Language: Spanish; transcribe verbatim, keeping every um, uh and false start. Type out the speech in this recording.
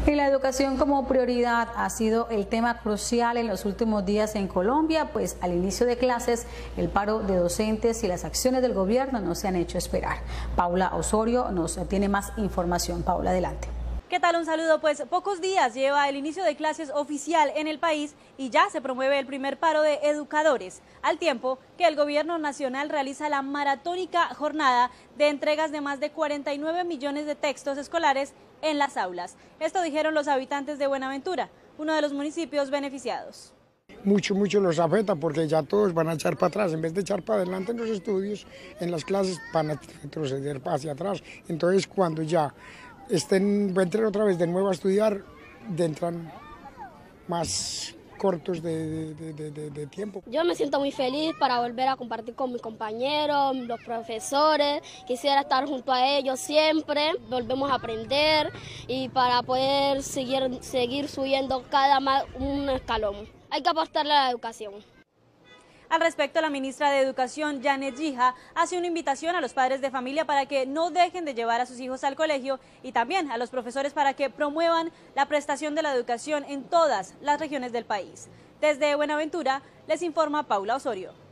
Y la educación como prioridad ha sido el tema crucial en los últimos días en Colombia, pues al inicio de clases el paro de docentes y las acciones del gobierno no se han hecho esperar. Paula Osorio nos tiene más información. Paula, adelante. ¿Qué tal? Un saludo. Pues pocos días lleva el inicio de clases oficial en el país y ya se promueve el primer paro de educadores, al tiempo que el gobierno nacional realiza la maratónica jornada de entregas de más de cuarenta y nueve millones de textos escolares en las aulas. Esto dijeron los habitantes de Buenaventura, uno de los municipios beneficiados. Mucho, mucho los afecta porque ya todos van a echar para atrás, en vez de echar para adelante en los estudios, en las clases van a retroceder hacia atrás. Entonces cuando ya estén, entren otra vez de nuevo a estudiar, entran más cortos de, de, de, de, de tiempo. Yo me siento muy feliz para volver a compartir con mis compañeros, los profesores, quisiera estar junto a ellos siempre, volvemos a aprender y para poder seguir, seguir subiendo cada más un escalón. Hay que apostarle a la educación. Al respecto, la ministra de Educación, Janet Gija, hace una invitación a los padres de familia para que no dejen de llevar a sus hijos al colegio y también a los profesores para que promuevan la prestación de la educación en todas las regiones del país. Desde Buenaventura, les informa Paula Osorio.